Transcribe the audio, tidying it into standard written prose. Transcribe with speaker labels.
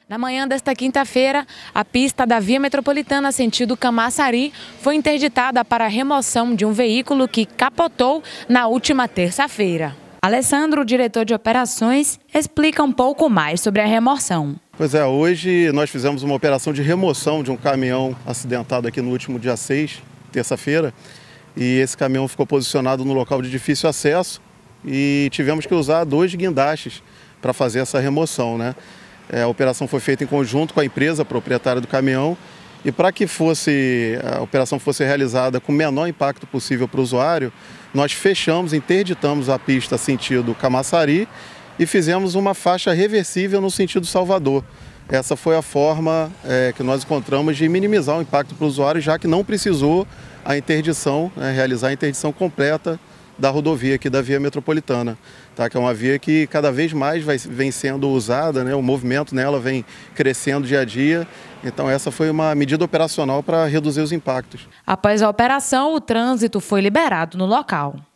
Speaker 1: Na manhã desta quinta-feira, a pista da Via Metropolitana sentido Camaçari foi interditada para a remoção de um veículo que capotou na última terça-feira. Alessandro, diretor de operações, explica um pouco mais sobre a remoção.
Speaker 2: Pois é, hoje nós fizemos uma operação de remoção de um caminhão acidentado aqui no último dia 6, terça-feira, e esse caminhão ficou posicionado no local de difícil acesso e tivemos que usar 2 guindastes para fazer essa remoção, né? A operação foi feita em conjunto com a empresa proprietária do caminhão e para que a operação fosse realizada com o menor impacto possível para o usuário, nós interditamos a pista sentido Camaçari e fizemos uma faixa reversível no sentido Salvador. Essa foi a forma que nós encontramos de minimizar o impacto para o usuário, já que não precisou a interdição, realizar a interdição completa da rodovia aqui da Via Metropolitana, tá? Que é uma via que cada vez mais vem sendo usada, né? O movimento nela vem crescendo dia a dia, então essa foi uma medida operacional para reduzir os impactos.
Speaker 1: Após a operação, o trânsito foi liberado no local.